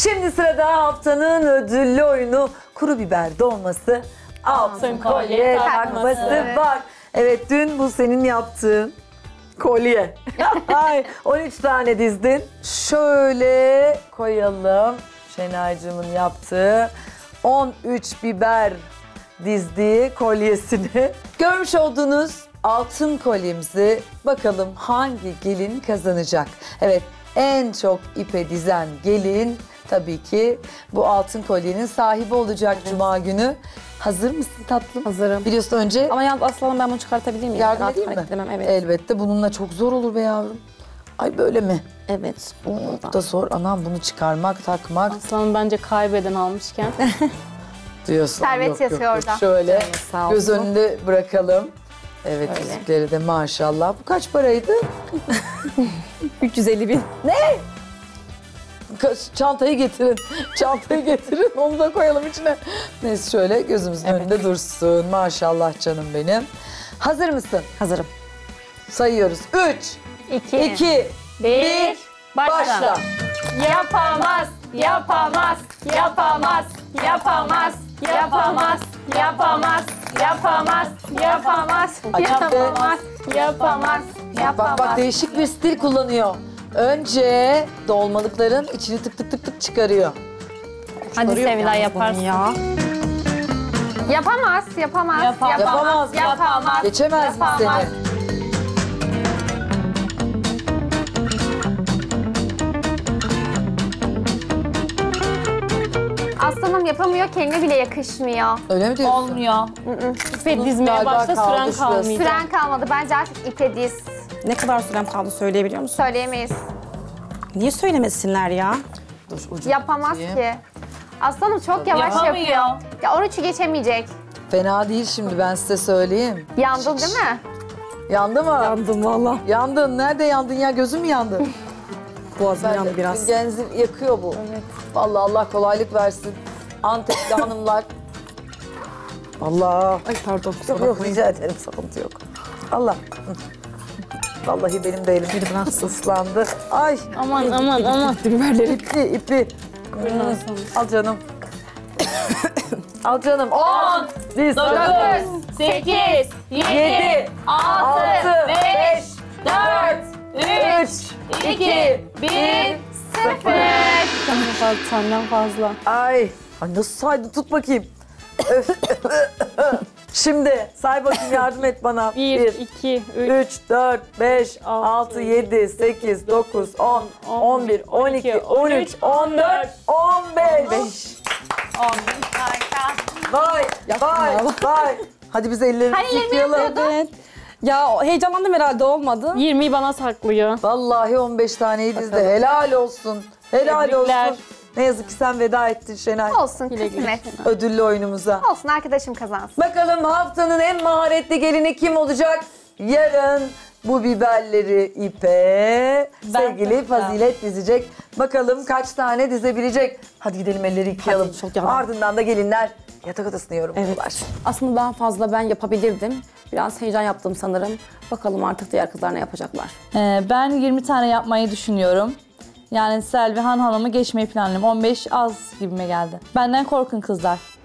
Şimdi sırada haftanın ödüllü oyunu kuru biber dolması, altın kolye takması var. Evet, dün bu senin yaptığın kolye. Ay, 13 tane dizdin. Şöyle koyalım. Şenaycığımın yaptığı 13 biber dizdiği kolyesini. Görmüş olduğunuz altın kolyemizi bakalım hangi gelin kazanacak? Evet, en çok ipe dizen gelin tabii ki bu altın kolyenin sahibi olacak Cuma günü. Hazır mısın tatlım? Hazırım. Biliyorsun önce Ama yalnız aslanım ben bunu çıkartabilir miyim? yardım Rahat edeyim mi? hareket edemem, evet. Elbette, bununla çok zor olur be yavrum. Ay böyle mi? Evet. Bu da zor anam, bunu çıkarmak, takmak Aslanım bence kaybeden almışken. diyorsun. Servet yazıyor orada. Şöyle sağ göz olsun. önünde bırakalım. Evet, Öyle. yüzükleri de maşallah. Bu kaç paraydı? 350 bin. Çantayı getirin. Çantayı getirin. Onu da koyalım içine. Neyse, şöyle gözümüzün önünde dursun. Maşallah canım benim. Hazır mısın? Hazırım. Sayıyoruz. 3, 2, 1, başla. Yapamaz, yapamaz, yapamaz, yapamaz, yapamaz, yapamaz, yapamaz, yapamaz, yapamaz, yapamaz, Bak bak, değişik bir stil kullanıyor. Önce dolmalıkların içini tık tık tık tık çıkarıyor. Hadi Sevilay yaparsın. Ya. Yapamaz, yapamaz, Yapamaz mı? yapamaz, Geçemez mi seni? yapamaz. Aslanım yapamıyor, kendine bile yakışmıyor. Öyle mi diyorsun? Olmuyor. İpe dizmeye Galiba başla kaldı süren şurası. kalmayacak. Süren kalmadı, bence artık ipe diz. Ne kadar sürem kaldı söyleyebiliyor musun? Söyleyemeyiz. Niye söylemesinler ya? Dur, ucunu Yapamaz tutayım. ki. Aslanım çok yavaş Yapamıyor. yapıyor. Ya 13'ü geçemeyecek. Fena değil şimdi, ben size söyleyeyim. Yandın değil mi? Yandı mı? Yandım valla. Yandın. Nerede yandın ya? Gözüm mü yandı? Boğazım yandı biraz. Genzim yakıyor bu. Evet. Vallahi Allah kolaylık versin. Antepli hanımlar. Allah. Ay pardon. kusura Yok yok, bakmayın. rica ederim, sıkıntı yok. Allah. Vallahi benim de elim ıslandı. Ay. Aman aman aman. Biberleri. İpi. Al canım. Al canım. 10, 9, 8, 7, 6, 5, 4, 3, 2, 1, 0. Senden fazla. Ay. Ay, nasıl saydı? Tut bakayım. Şimdi say bakayım, yardım et bana. 1, 2, 3, 3, 4, 5, 6, 7, 8, 9, 10, 11, 12, 13, 14, 15. 10. Vay, vay, vay. Hadi biz ellerimizi Hani ellerimi yıkayalım. Evet. Ya heyecanlandım herhalde olmadı. 20'yi bana saklıyor. Vallahi 15 taneyi dizdi. Helal olsun. Helal Tebrikler. olsun. Ne yazık ki sen veda ettin Şenay. Olsun, Güle güle. kısmet. Ödüllü oyunumuza. Olsun, arkadaşım kazansın. Bakalım haftanın en maharetli gelini kim olacak? Yarın bu biberleri ipe sevgili Fazilet dizecek. Bakalım kaç tane dizebilecek. Hadi gidelim, elleri yıkayalım. Hadi, çok yandım. Ardından da gelinler yatak odasını yorumluyorlar. Evet. Aslında daha fazla ben yapabilirdim. Biraz heyecan yaptım sanırım. Bakalım artık diğer kızlar ne yapacaklar. Ben 20 tane yapmayı düşünüyorum. Yani Selvi Han Hanım'ı geçmeyi planlıyorum. 15 az gibime geldi. Benden korkun kızlar.